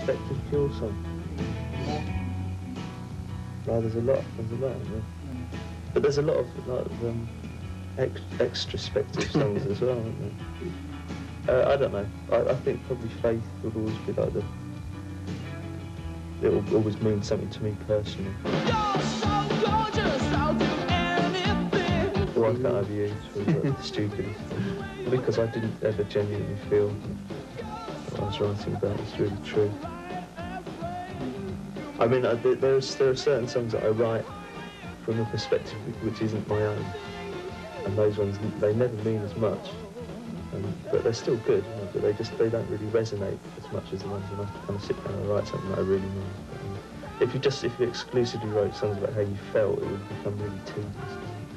Introspective Cure song. Well, there's a lot of them. But there's a lot of extrospective songs as well, aren't there? I don't know. I think probably Faith would always be like it will always mean something to me personally. You're so gorgeous, I'll do anything. All I Can't Have You was like the stupidest thing. Because I didn't ever genuinely feel what I was writing about was really true. I mean, there are certain songs that I write from a perspective which isn't my own, and those ones, they never mean as much, but they're still good, you know, but they don't really resonate as much as the ones when I kind of sit down and write something that I really mean. But, if you exclusively wrote songs about how you felt, it would become really tedious.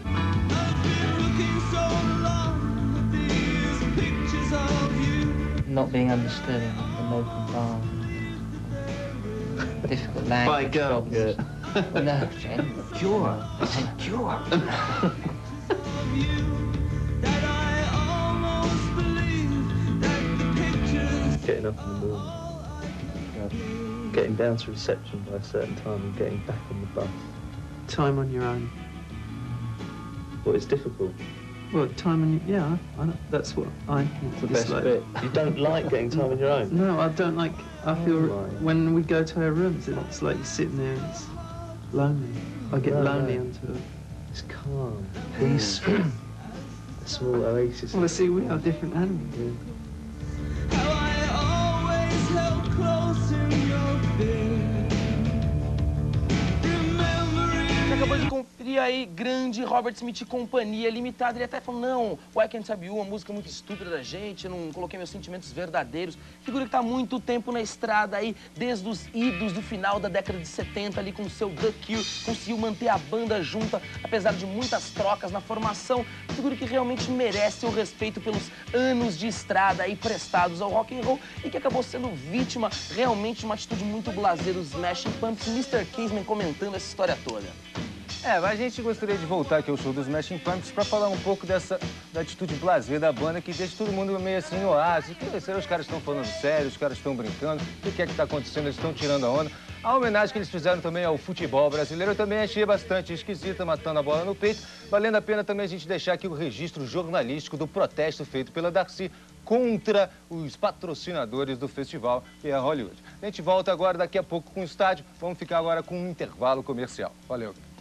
Not being understood in an open bar. Difficult language. By girls. Yeah. No, genuine. Cure. Cure. Getting up in the morning, getting down to reception by a certain time and getting back on the bus. Time on your own. Well, it's difficult. Well, time on your... Yeah, that's what I think. The best bit. You don't like getting time on your own? No, I don't like... I feel when we go to our rooms, it's like you're sitting there and it's lonely. I get lonely onto it. It's calm, peaceful, a small oasis. Well, see, we are different animals. Yeah. Acabou de conferir aí, grande Robert Smith e Companhia Limitada. Ele até falou, não, Why Can't I Be You, uma música muito estúpida da gente, eu não coloquei meus sentimentos verdadeiros. Figura que tá há muito tempo na estrada aí, desde os idos do final da década de 70 ali com o seu The Cure, conseguiu manter a banda junta, apesar de muitas trocas na formação. Figura que realmente merece o respeito pelos anos de estrada aí prestados ao rock and roll e que acabou sendo vítima realmente de uma atitude muito blasé dos Smashing Pumpkins. Mr. Kingsman comentando essa história toda. Mas a gente gostaria de voltar aqui ao show dos Smashing Pumpkins para falar um pouco da atitude blasé da banda que deixa todo mundo meio assim no oásis. Os caras estão falando sério, os caras estão brincando, o que é que está acontecendo? Eles estão tirando a onda. A homenagem que eles fizeram também ao futebol brasileiro eu também achei bastante esquisita, matando a bola no peito. Valendo a pena também a gente deixar aqui o registro jornalístico do protesto feito pela Darcy contra os patrocinadores do festival, que é a Hollywood. A gente volta agora daqui a pouco com o estádio. Vamos ficar agora com um intervalo comercial. Valeu.